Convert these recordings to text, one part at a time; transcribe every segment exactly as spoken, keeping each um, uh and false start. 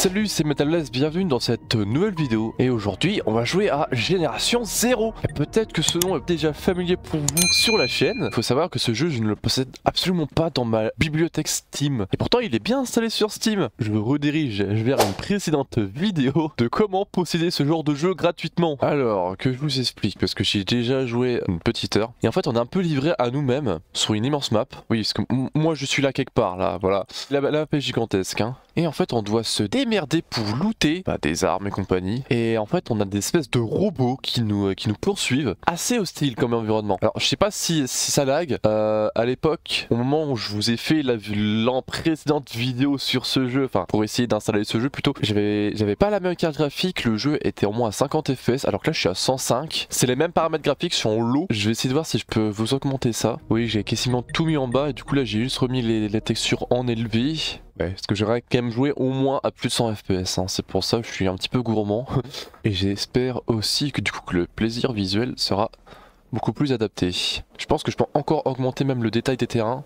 Salut, c'est Metalless, bienvenue dans cette nouvelle vidéo. Et aujourd'hui, on va jouer à Génération zéro. Et peut-être que ce nom est déjà familier pour vous sur la chaîne. Faut savoir que ce jeu, je ne le possède absolument pas dans ma bibliothèque Steam. Et pourtant, il est bien installé sur Steam. Je me redirige vers une précédente vidéo de comment posséder ce genre de jeu gratuitement. Alors, que je vous explique, parce que j'ai déjà joué une petite heure. Et en fait, on est un peu livré à nous-mêmes sur une immense map. Oui, parce que moi, je suis là quelque part, là, voilà. La, la map est gigantesque, hein. Et en fait on doit se démerder pour looter bah, des armes et compagnie. Et en fait on a des espèces de robots qui nous, euh, qui nous poursuivent. Assez hostile comme environnement. Alors je sais pas si, si ça lag. Euh, à l'époque, au moment où je vous ai fait la, la précédente vidéo sur ce jeu, enfin pour essayer d'installer ce jeu plutôt, j'avais j'avais pas la même carte graphique, le jeu était au moins à cinquante F P S alors que là je suis à cent cinq. C'est les mêmes paramètres graphiques, je suis en low. Je vais essayer de voir si je peux vous augmenter ça. Oui, j'ai quasiment tout mis en bas et du coup là j'ai juste remis les, les textures en élevé. Ouais, parce que j'aurais quand même joué au moins à plus de cent F P S, hein. C'est pour ça que je suis un petit peu gourmand. Et j'espère aussi que du coup que le plaisir visuel sera beaucoup plus adapté. Je pense que je peux encore augmenter même le détail des terrains.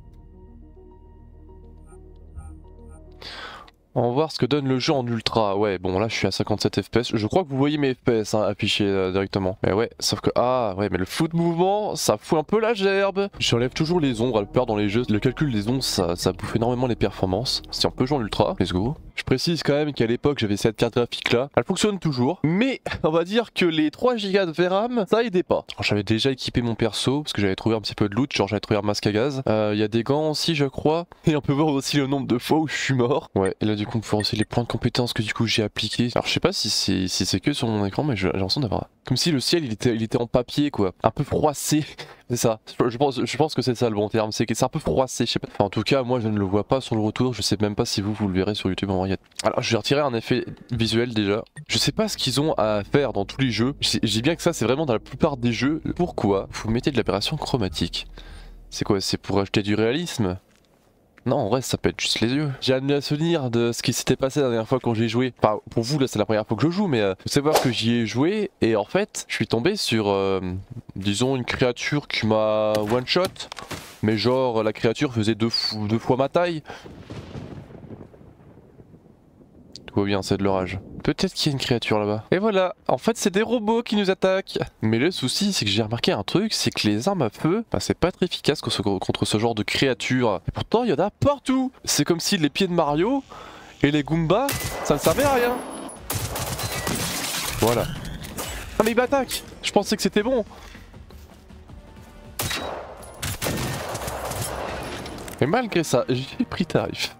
On va voir ce que donne le jeu en ultra. Ouais, bon là je suis à cinquante-sept F P S. Je crois que vous voyez mes F P S hein, affichés euh, directement. Mais ouais, sauf que ah ouais, mais le foot mouvement, ça fout un peu la gerbe. J'enlève toujours les ombres, à le peur dans les jeux. Le calcul des ombres, ça, ça bouffe énormément les performances. Si on peut jouer en ultra, let's go. Je précise quand même qu'à l'époque j'avais cette carte graphique là. Elle fonctionne toujours. Mais on va dire que les trois gigas de V RAM, ça aidait pas. J'avais déjà équipé mon perso parce que j'avais trouvé un petit peu de loot. Genre j'avais trouvé un masque à gaz. Il euh, y a des gants aussi, je crois. Et on peut voir aussi le nombre de fois où je suis mort. Ouais, et là du coup on peut voir aussi les points de compétences que du coup j'ai appliqués. Alors je sais pas si c'est si c'est que sur mon écran, mais j'ai l'impression d'avoir comme si le ciel il était, il était en papier quoi. Un peu froissé. C'est ça, je pense, je pense que c'est ça le bon terme, c'est que c'est un peu froissé, je sais pas. Enfin, en tout cas, moi je ne le vois pas sur le retour, je sais même pas si vous, vous le verrez sur YouTube en vrai. Alors je vais retirer un effet visuel déjà. Je sais pas ce qu'ils ont à faire dans tous les jeux, je dis bien que ça c'est vraiment dans la plupart des jeux. Pourquoi vous mettez de l'aberration chromatique? C'est quoi, c'est pour ajouter du réalisme? Non, en vrai, ça peut être juste les yeux. J'ai amené à souvenir de ce qui s'était passé la dernière fois quand j'ai joué. Enfin, pour vous, là, c'est la première fois que je joue, mais euh, faut savoir que j'y ai joué et en fait, je suis tombé sur, euh, disons, une créature qui m'a one-shot. Mais genre, la créature faisait deux, deux fois ma taille. Tout va bien, c'est de l'orage. Peut-être qu'il y a une créature là-bas. Et voilà, en fait c'est des robots qui nous attaquent. Mais le souci c'est que j'ai remarqué un truc, c'est que les armes à feu, bah, c'est pas très efficace contre ce genre de créatures. Et pourtant il y en a partout. C'est comme si les pieds de Mario et les Goombas, ça ne servait à rien. Voilà. Ah mais il m'attaque. Je pensais que c'était bon. Et malgré ça, j'ai pris tarif.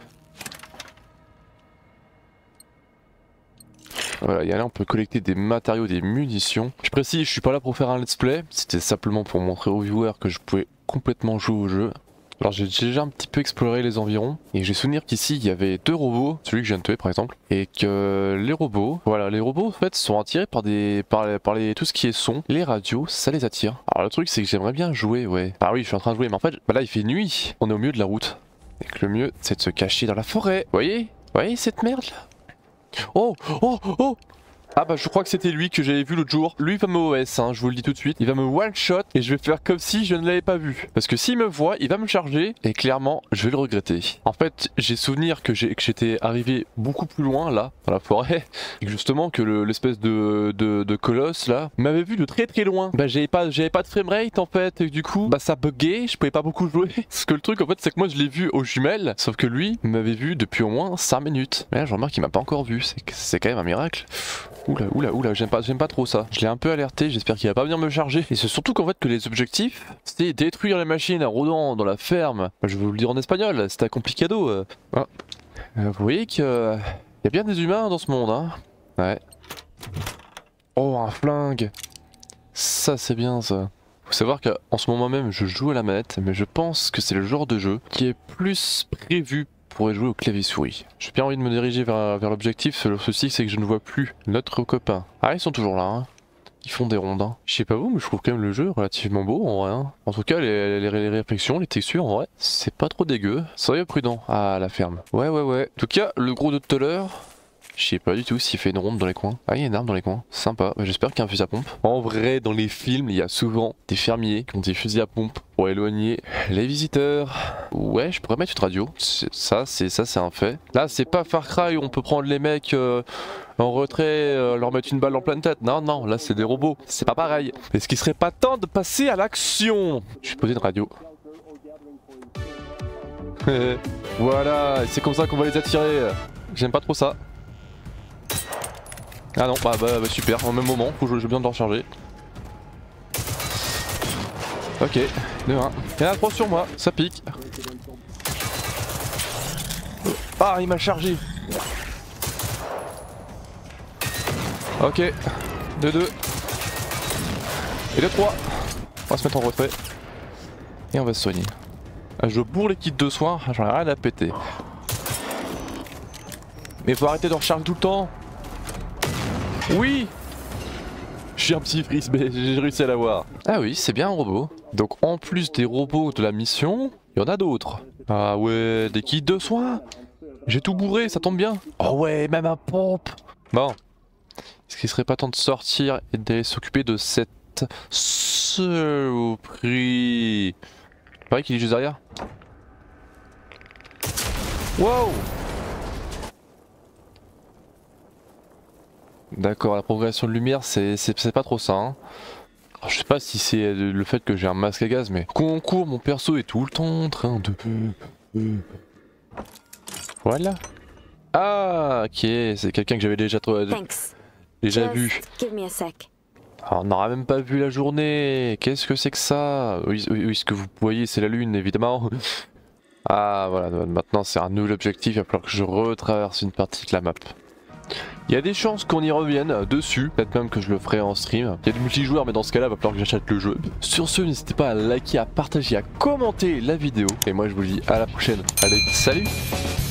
Voilà, et là on peut collecter des matériaux, des munitions. Je précise, je suis pas là pour faire un let's play, c'était simplement pour montrer aux viewers que je pouvais complètement jouer au jeu. Alors j'ai déjà un petit peu exploré les environs, et j'ai souvenir qu'ici il y avait deux robots, celui que je viens de tuer par exemple, et que les robots, voilà, les robots en fait sont attirés par des, par, les, par les, tout ce qui est son, les radios, ça les attire. Alors le truc c'est que j'aimerais bien jouer, ouais. Ah oui, je suis en train de jouer, mais en fait, bah là il fait nuit, on est au milieu de la route, et que le mieux c'est de se cacher dans la forêt. Vous voyez, vous voyez cette merde là? Oh, oh, oh! Ah bah je crois que c'était lui que j'avais vu l'autre jour. Lui il va me O S, hein, je vous le dis tout de suite. Il va me one shot et je vais faire comme si je ne l'avais pas vu. Parce que s'il me voit, il va me charger et clairement je vais le regretter. En fait j'ai souvenir que j'étais arrivé beaucoup plus loin là, dans la forêt. Et que justement que l'espèce le, de, de, de colosse là m'avait vu de très très loin. Bah j'avais pas, pas de framerate en fait et du coup bah ça buguait, je pouvais pas beaucoup jouer. Parce que le truc en fait c'est que moi je l'ai vu aux jumelles. Sauf que lui m'avait vu depuis au moins cinq minutes. Mais là je remarque qu'il m'a pas encore vu, c'est quand même un miracle. Oula, oula, oula, j'aime pas, j'aime pas trop ça. Je l'ai un peu alerté, j'espère qu'il va pas venir me charger. Et c'est surtout qu'en fait que les objectifs, c'est détruire les machines à rodant dans la ferme. Je vais vous le dire en espagnol, c'est un complicado. Euh. Ah. Euh, vous voyez qu'il euh, y a bien des humains dans ce monde, hein. Ouais. Oh, un flingue. Ça c'est bien ça. Faut savoir qu'en ce moment même je joue à la manette, mais je pense que c'est le genre de jeu qui est plus prévu pour jouer au clavier souris. J'ai bien envie de me diriger vers, vers l'objectif, le souci c'est que je ne vois plus notre copain. Ah ils sont toujours là, hein. Ils font des rondes. Hein. Je sais pas vous, mais je trouve quand même le jeu relativement beau en vrai. Hein. En tout cas les, les, les réflexions, les textures en vrai, c'est pas trop dégueu. Soyez prudent à la ferme. Ouais ouais ouais. En tout cas le gros de tout à l'heure, Je sais pas du tout s'il fait une ronde dans les coins. Ah, il y a une arme dans les coins. Sympa. J'espère qu'il y a un fusil à pompe. En vrai, dans les films, il y a souvent des fermiers qui ont des fusils à pompe pour éloigner les visiteurs. Ouais, je pourrais mettre une radio. Ça, c'est ça, c'est un fait. Là, c'est pas Far Cry où on peut prendre les mecs euh, en retrait, euh, leur mettre une balle en pleine tête. Non, non, là, c'est des robots. C'est pas pareil. Est-ce qu'il serait pas temps de passer à l'action? Je vais poser une radio. Voilà, c'est comme ça qu'on va les attirer. J'aime pas trop ça. Ah non, bah, bah, bah super, au même moment, faut que j'ai besoin de le recharger. Ok, deux un. Il y en a trois sur moi, ça pique. Ah, il m'a chargé. Ok, deux deux. Et deux trois. On va se mettre en retrait. Et on va se soigner. Je bourre les kits de soins, j'en ai rien à péter. Mais faut arrêter de recharger tout le temps. Oui. Je suis un petit frisbee, j'ai réussi à l'avoir. Ah oui, c'est bien un robot. Donc en plus des robots de la mission, il y en a d'autres. Ah ouais, des kits de soins. J'ai tout bourré, ça tombe bien. Oh ouais, même un pompe. Bon. Est-ce qu'il serait pas temps de sortir et d'aller s'occuper de cette saloperie? C'est vrai qu'il est juste derrière. Wow. D'accord, la progression de lumière, c'est pas trop ça. Hein. Alors, je sais pas si c'est le fait que j'ai un masque à gaz, mais concours, mon perso est tout le temps en train de... Voilà. Ah, ok, c'est quelqu'un que j'avais déjà, déjà vu. Alors, on n'aura même pas vu la journée. Qu'est-ce que c'est que ça? Oui, oui, oui, ce que vous voyez, c'est la lune, évidemment. Ah, voilà, maintenant c'est un nouvel objectif. Il va falloir que je retraverse une partie de la map. Il y a des chances qu'on y revienne dessus, peut-être même que je le ferai en stream. Il y a du multijoueur, mais dans ce cas-là, il va falloir que j'achète le jeu. Sur ce, n'hésitez pas à liker, à partager, à commenter la vidéo. Et moi, je vous dis à la prochaine. Allez, salut!